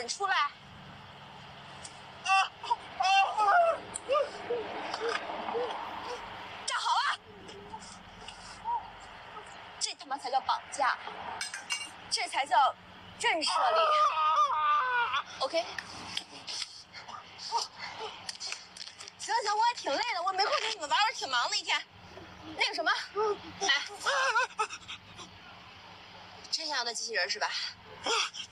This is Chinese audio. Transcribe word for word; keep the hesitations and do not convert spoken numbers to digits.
滚出来！站好了！这他妈才叫绑架，这才叫震慑力。OK。行行，我也挺累的，我没空陪你们玩，我挺忙的一天。那个什么，哎，真想要的机器人是吧？